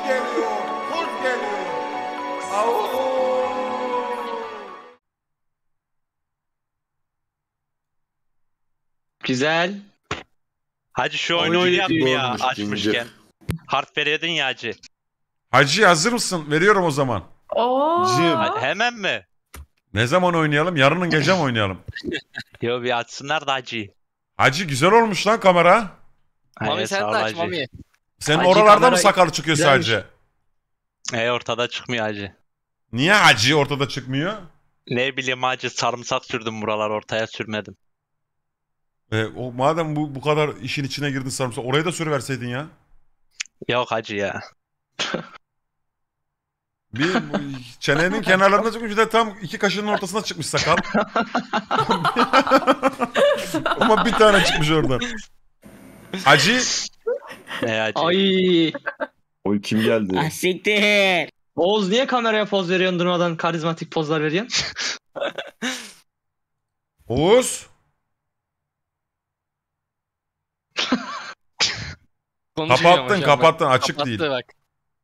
geliyor, kurt geliyor. Au. Güzel. Hacı şu oyunu oynayalım mı ya Olmuş açmışken? zincir. Harf veriyordun ya hacı. Hacı hazır mısın? Veriyorum o zaman. Hemen mi? Ne zaman oynayalım? Yarının gece mi oynayalım? Yo bir açsınlar da hacı. Hacı güzel olmuş lan kamera. Mami sen de aç Mami. Senin Hacı oralarda mı kamera sakal çıkıyor güzelmiş. sadece? Ortada çıkmıyor hacı. Niye hacı ortada çıkmıyor? Ne bileyim hacı sarımsak sürdüm buralar ortaya sürmedim. Madem bu kadar işin içine girdin sarımsak oraya da sürüverseydin ya. Yok hacı ya. Bu çenenin kenarlarına çıkmış bir de tam iki kaşının ortasına çıkmış sakal. Ama bir tane çıkmış oradan. Hacı. Ne hacı? Ay. Oy kim geldi? Ah siktir. Oğuz niye kameraya poz veriyorsun durmadan karizmatik pozlar veriyorsun? Oğuz. Kapattın açık Kapattı değil. bak.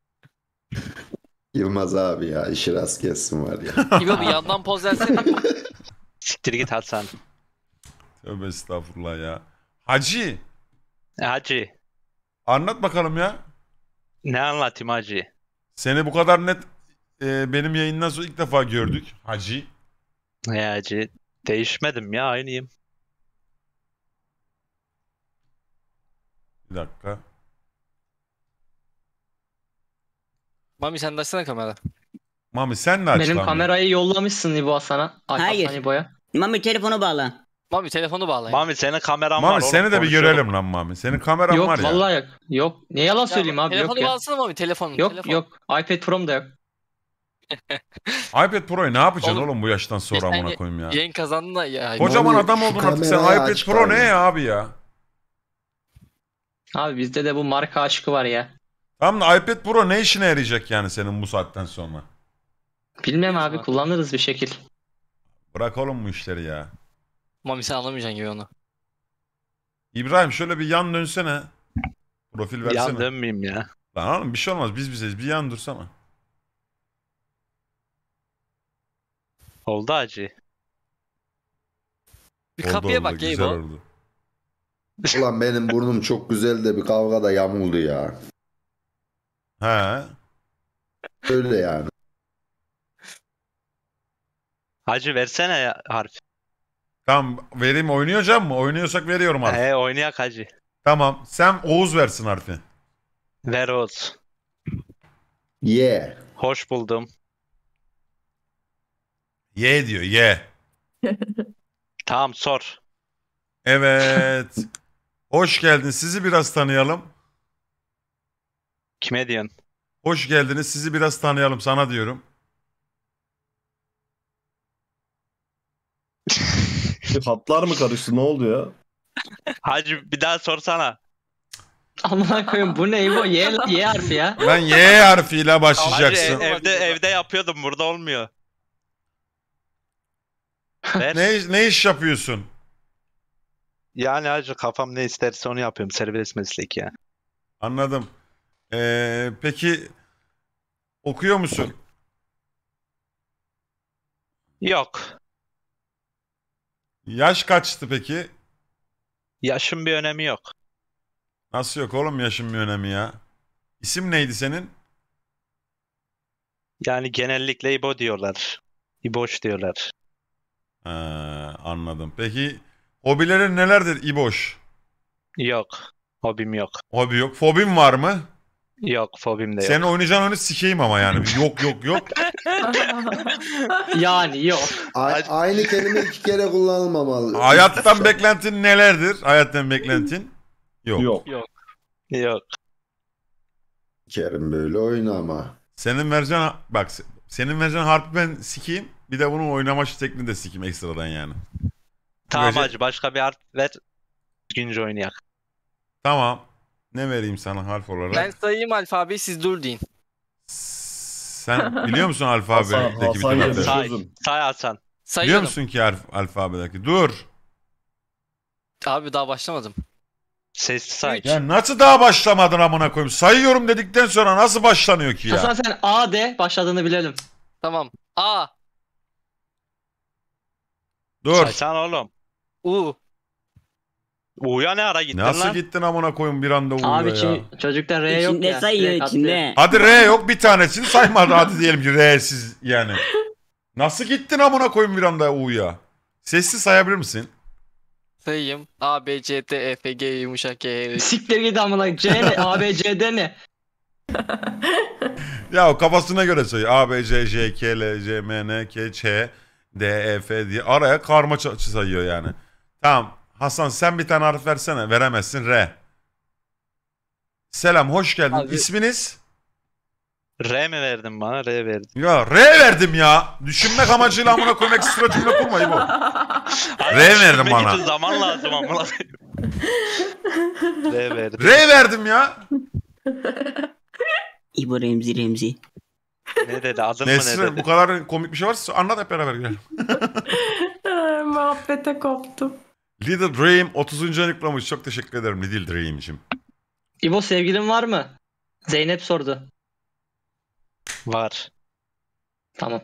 Yılmaz abi ya işi rast gelsin var ya. İbo bir yandan poz versene. Siktir git Hasan. Tövbe estağfurullah ya. Hacı. Hacı. Anlat bakalım ya. Ne anlatayım hacı? Seni bu kadar net benim yayından sonra ilk defa gördük. Hacı. Ne hacı? Değişmedim ya aynıyım. Bir dakika. Mami sen de açsana kamera. Mami sen de aç Benim lan. kamerayı yollamışsın İbo sana. Hayır. Hasan İbo'ya. Mami telefonu bağla. Mami telefonu bağla. Mami senin kameran var. Mami seni oğlum, de bir konuşalım. görelim lan Mami. Senin kameran Yok var ya. vallahi yok. Yok. Ne yalan söyleyeyim abi Telefonu yok ya. bağlasana Mami telefonu. Yok telefon. yok. iPad Pro'm da yok. iPad Pro'yu ne yapacaksın Oğlum, oğlum bu yaştan sonra bir amına saniye, koyayım ya. Yayın kazandın da ya. Kocaman Mami, adam şu oldun artık sen. kamerayı iPad aç Pro bari. ne ya abi ya? Abi bizde de bu marka aşkı var ya. Tamam da iPad Pro ne işine yarayacak yani senin bu saatten sonra? Bilmem abi kullanırız bir şekil. Bırak oğlum bu işleri ya. Mami sen anlamayacaksın gibi onu. İbrahim şöyle bir yan dönsene. Profil versene. Yan dönmeyeyim ya. Lan oğlum bir şey olmaz biz bizeyiz. Bir yan dursana. Oldu hacı. Bir Oldu, kapıya oldu, bak ya güzel İbo. oldu. Ulan benim burnum çok güzel de bir kavgada yamuldu ya. He. Öyle yani. Hacı versene ya harf. Tamam vereyim oynayacağım mı? Oynuyorsak veriyorum harfi. Oynayak hacı. Tamam sen Oğuz versin harfi. Ver Oğuz. Yeah. Hoş buldum. Y diyor Y. Tamam sor. Evet. Hoş geldin. Sizi biraz tanıyalım. Kime diyorsun? Hoş geldiniz. Sizi biraz tanıyalım. Sana diyorum. Hatlar mı karıştı? Ne oldu ya? Hacı bir daha sorsana. Amına koyayım bu ne İbo? Y harfi ya. Ben Y harfiyle Hacı başlayacaksın. evde yapıyordum burada olmuyor. Ver. Ne iş yapıyorsun? Yani hacı kafam ne isterse onu yapıyorum. Serbest meslek ya. Anladım. Peki okuyor musun? Yok. Yaş kaçtı peki? Yaşın bir önemi yok. Nasıl yok oğlum yaşın bir önemi ya? İsim neydi senin? Yani genellikle İbo diyorlar. İboş diyorlar. Anladım. Peki hobilerin nelerdir İboş? Yok. Hobim yok. Hobi yok. Fobin var mı? Yok fobim de yok. Senin oynayacağın oyunu sikeyim ama yani. Yok. Yani yok. Aynı kelime iki kere kullanılmamalı. Hayattan beklentin nelerdir? Hayattan beklentin? Yok. Yok. Kerim böyle oynama. Senin vereceğin bak senin vereceğin harfi ben sikeyim. Bir de bunun oynama şeklini de sikeyim ekstradan yani. Tamam Böylece- hacı başka bir harf ver. Düzgünce oynayak. Tamam. Ne vereyim sana harf olarak? Ben sayayım alfabeyi siz dur deyin. Sen biliyor musun alfabedeki bütün Hasan harfleri? yazıyor. Say. Çözün. Say Hasan. Biliyor Sayıyorum. musun ki alfabedeki? Dur. Abi daha başlamadım. Sesli say. Ya nasıl daha başlamadın amına koyayım? Sayıyorum dedikten sonra nasıl başlanıyor ki ya? Hasan sen A de başladığını bilelim. Tamam. A. Dur. Saysana oğlum. U. U'ya ne ara gittin Nasıl lan? gittin amına koyayım bir anda Abi uyuyor ya? çocukta R yok İçinde ya. sayıyor direkt atlıyor. içinde. Hadi R yok bir tanesini saymadı hadi diyelim ki R'siz yani. Nasıl gittin amına koyayım bir anda U'ya? Sessiz sayabilir misin? Sayayım. A, B, C, D, E, F, G, yumuşak G, H, I, J. Siktir git amına. C ne? A, B, C, D ne? Ya o kafasına göre sayıyor. A, B, C, J, K, L, C, M, N, K, Ç, D, E, F diye araya karma sayıyor yani. Tamam. Hasan sen bir tane harf versene. Veremezsin. R. Selam hoş geldin. Abi- İsminiz? R mi verdin bana? R verdin. Ya R verdim ya. Düşünmek amacıyla amına koymak ekstra cümle kurmayın bu. R verdim Düşünmek bana. için zaman lazım amına koyayım. R verdim. R verdim ya. İbo Remzi. Ne dedi? Adın mı ne Nesrin dedi? bu kadar komik bir şey varsa anlat hep beraber girelim. Muhabbete koptum. Little Dream 30. ayıklamış. Çok teşekkür ederim Little Dream'cim. İbo sevgilin var mı? Zeynep sordu. Var. Tamam.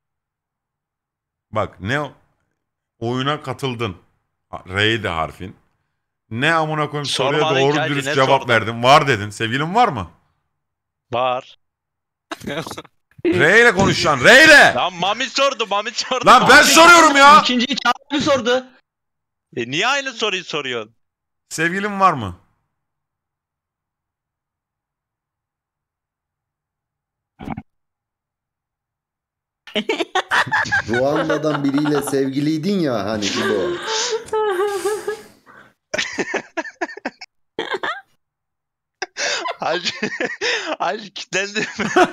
Bak oyuna katıldın. R'ydi harfin. Ne amına koyayım soruya Sormadın ki doğru hacı, dürüst ne cevap sordun? verdin. Var dedin. Sevgilin var mı? Var. R ile konuşacaksın. R ile. Lan Mami sordu. Mami sordu. Lan ben soruyorum ya. İkinciyi Çağrı sordu. Niye aynı soruyu soruyorsun? Sevgilin var mı? Ruanda'dan biriyle sevgiliydin ya hani İbo. Hacı, hacı kilitlendi.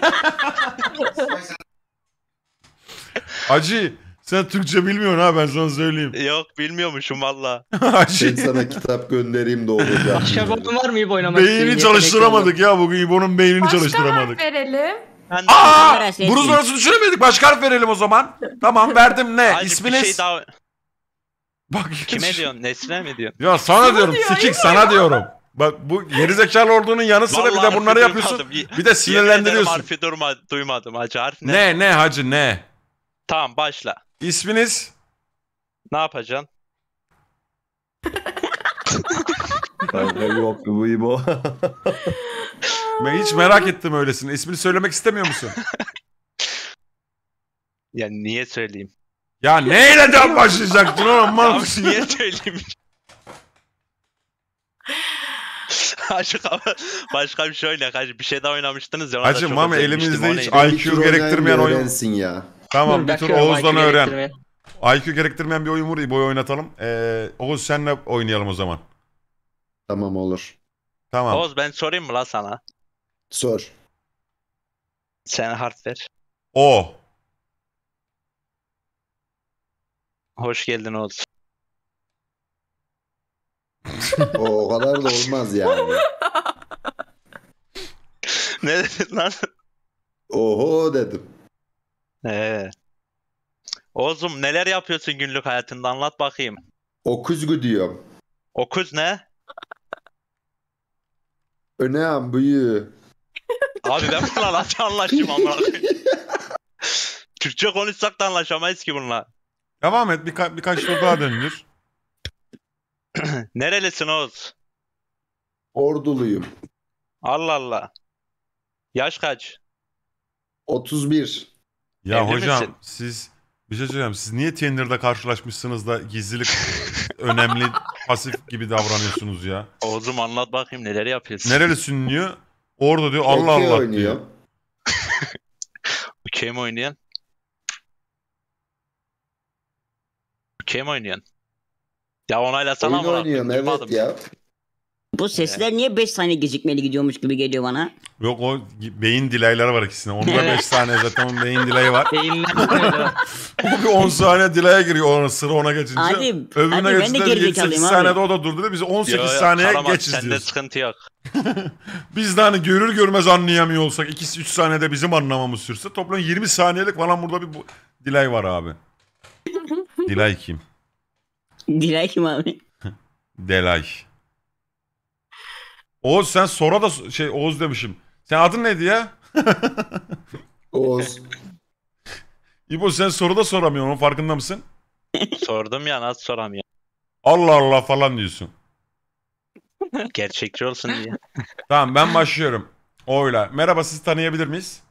Acı sen Türkçe bilmiyorsun ha ben sana söyleyeyim. Yok bilmiyormuşum valla. Ben Acı sana kitap göndereyim de olacak. Başka bir oyun var mı İbo oynamak istediğin? beynini Yetenekli çalıştıramadık ya bugün İbo'nun beynini Başka çalıştıramadık. harf verelim. Ben Aa! Numara seçin. Bunun sonrasını düşünemedik. Başka harf verelim o zaman. Tamam verdim ne? Hacı, İsminiz? bir şey daha... Bak Kime diyorsun? Nesrin'e mi diyorsun? Ya sana diyorum diyor, sikik İbo sana diyorum. Bak bu gerizekalı olduğunun yanı sıra bir de Vallahi bunları harfi yapıyorsun. duymadım. Bir de Yemin ederim sinirlendiriyorsun. harfi duymadım hacı. Harf ne? Ne hacı ne? Tamam başla. İsminiz? Ne yapacaksın? Kanka yok bu İbo. Ben hiç merak ettim öylesine. İsmini söylemek istemiyor musun? Ya niye söyleyeyim? Ya neyle de başlayacaktın oğlum? Mal Abi mısın? niye söyleyeyim? Hacı başka bir şey oynayak hacı. Bir şey daha oynamıştınız ya. ona da Hacı çok Mami özenmiştim, elimizde o hiç neydi? IQ Bir tur gerektirmeyen oynayın, oyun. öğrensin ya. Tamam Dur, bir tur bakıyorum, Oğuz'dan IQ öğren. gerektirmeyen. IQ gerektirmeyen bir oyun vur İbo'yu oynatalım. Oğuz senle oynayalım o zaman. Tamam olur. Tamam. Oğuz ben sorayım mı la sana? Sor. Sen harf ver. O. Hoş geldin Oğuz. O kadar da olmaz yani. Ne dedin lan? Oho dedim. Oğuz'um neler yapıyorsun günlük hayatında anlat bakayım. Okuzgu diyorum. Okuz ne? Önem büyüğü. Abi ben bununla nasıl anlaşayım amına koyayım? Türkçe konuşsak da anlaşamayız ki bununla. Devam et birkaç tur daha döndür. Nerelisin Oğuz? Orduluyum. Allah Allah. Yaş kaç? 31. Ya Evli hocam misin? siz bir şey söyleyeyim. Siz niye Tinder'da karşılaşmışsınız da gizlilik önemli pasif gibi davranıyorsunuz ya? Oğuz'um anlat bakayım neler yapıyorsun? Nerelisin diyor. Orada diyor Allah Okey Allah oynuyor. diyor. Okey mi oynayan? Okey mi oynayan? Ya onaylasana Oyun amına oynuyorum koyayım, evet duymadım. ya. Bu sesler niye 5 saniye gecikmeli gidiyormuş gibi geliyor bana? Yok o beyin dilayları var ikisine. Onda 5 saniye zaten onun beyin dilayı var. Beyinler böyle. O bir 10 saniye dilaya giriyor ona sıra ona geçince. Hadi, Öbürüne hadi ben de geçince gerizekalıyım 7-8 abi. saniyede o da durdu. Biz 18 Yo, yo, saniye kalamaz, geç sende izliyoruz. sıkıntı yok. Biz de hani görür görmez anlayamıyor olsak 2-3 saniyede bizim anlamamız sürse toplam 20 saniyelik falan burada bir delay var abi. Delay kim? Dilay kim abi? Delay. Oğuz sen sonra da Oğuz demişim. Sen adın neydi ya? Oğuz. İbo sen soru da soramıyorsun, onun farkında mısın? Sordum ya, nasıl soramıyorum. Allah Allah falan diyorsun. Gerçekçi olsun diye. Tamam ben başlıyorum. Oyla. Merhaba, sizi tanıyabilir miyiz?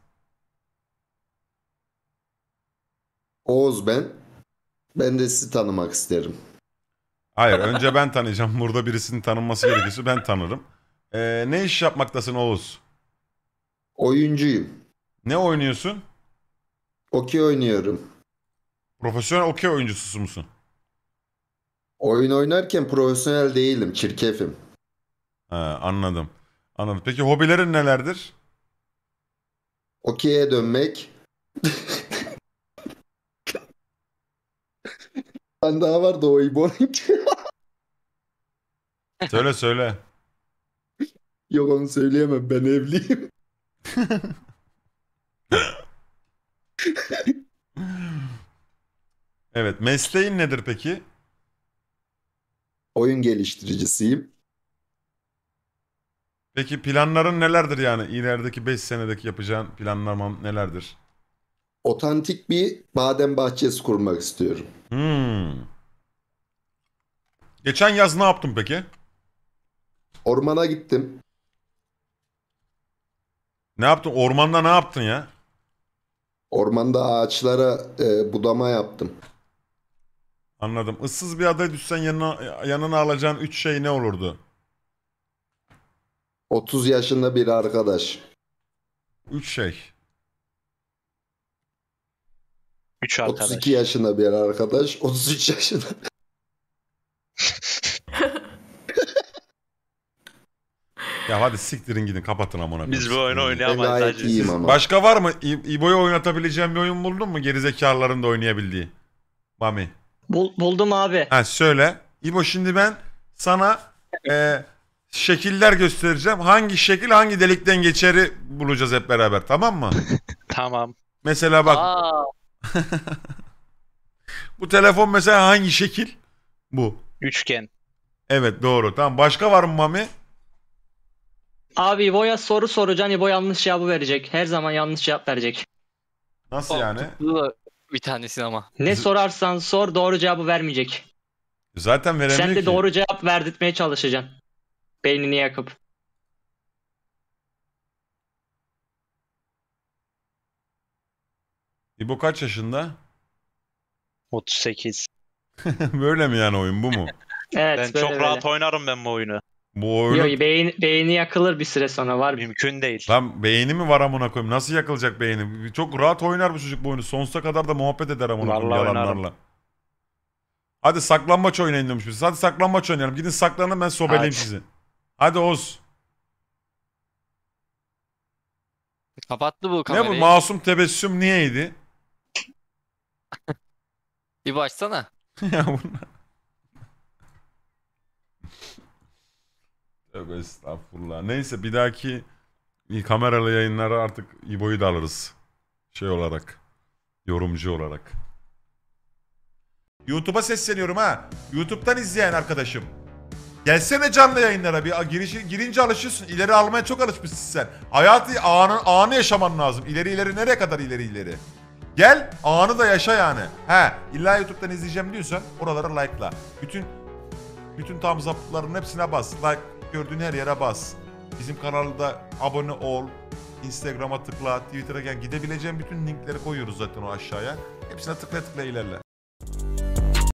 Oğuz ben. Ben de sizi tanımak isterim. Hayır, önce ben tanıyacağım. Burada birisinin tanınması gerekiyorsa ben tanırım. Ne iş yapmaktasın Oğuz? Oyuncuyum. Ne oynuyorsun? Okey oynuyorum. Profesyonel okey oyuncusu musun? Oyun oynarken profesyonel değilim. Çirkefim. Ha, anladım. Anladım. Peki hobilerin nelerdir? Okey'e dönmek. Ben daha var da o İbo'nun. Söyle söyle. Yok onu söyleyemem. Ben evliyim. Evet, mesleğin nedir peki? Oyun geliştiricisiyim. Peki planların nelerdir yani? İlerideki 5 senedeki yapacağın planlaman nelerdir? Otantik bir badem bahçesi kurmak istiyorum. Geçen yaz ne yaptın peki? Ormana gittim. Ne yaptın? Ormanda ne yaptın ya? Ormanda ağaçlara budama yaptım. Anladım. Issız bir adaya düşsen yanına alacağın 3 şey ne olurdu? 30 yaşında bir arkadaş. 3 şey. 3 arkadaş. 32 yaşında bir arkadaş. 33 yaşında. Ya hadi siktirin gidin, kapatın amına. Biz bu oyunu Ben oynayamayız. gayet hacı. iyiyim ama. Başka var mı? İbo'yu oynatabileceğim bir oyun buldun mu? Gerizekalıların da oynayabildiği. Mami. Buldum abi. Ha söyle. İbo şimdi ben sana şekiller göstereceğim. Hangi şekil hangi delikten geçeri bulacağız hep beraber, tamam mı? Tamam. Mesela bak Aa, bu telefon mesela hangi şekil? Bu. Üçgen. Evet doğru. Tamam, başka var mı Mami? Abi İbo'ya soru soracaksın. İbo yanlış cevabı verecek. Her zaman yanlış cevap verecek. Nasıl yani? bu da bir tanesini ama. Ne sorarsan sor doğru cevabı vermeyecek. Zaten veremiyor Sen de ki. doğru cevap verdirtmeye çalışacaksın. Beynini yakıp. İbo kaç yaşında? 38. Böyle mi yani, oyun bu mu? Evet Ben böyle çok böyle. rahat oynarım ben bu oyunu. Bu oyunu... Yok, beyni yakılır bir süre sonra var. Mümkün değil. Lan beyni mi var amına koyayım? Nasıl yakılacak beyni? Çok rahat oynar bu çocuk bu oyunu. Sonsuza kadar da muhabbet eder amına koyayım Vallahi yalanlarla. oynarım. Hadi saklambaç oynayın demiş biz. Hadi saklambaç oynayalım. Gidin saklanın, ben sobeleyim Hadi. sizi. Hadi Oğuz. Kapattı bu Ne bu kamerayı. masum tebessüm niyeydi? Bir başsana. Ya bunlar. Tövbe estağfurullah. Neyse bir dahaki kameralı yayınlara artık İbo'yu da alırız. Şey olarak. Yorumcu olarak. YouTube'a sesleniyorum ha. YouTube'dan izleyen arkadaşım. Gelsene canlı yayınlara, bir girince alışıyorsun. İleri almaya çok alışmışsın sen. Hayatı anı yaşaman lazım. İleri nereye kadar ileri. Gel anı da yaşa yani. He illa YouTube'dan izleyeceğim diyorsan oralara like'la. Bütün thumbs up'ların hepsine bas. Like gördüğün her yere bas. Bizim kanalda abone ol. Instagram'a tıkla, Twitter'a gel. Gidebileceğin bütün linkleri koyuyoruz zaten o aşağıya. Hepsine tıkla ilerle.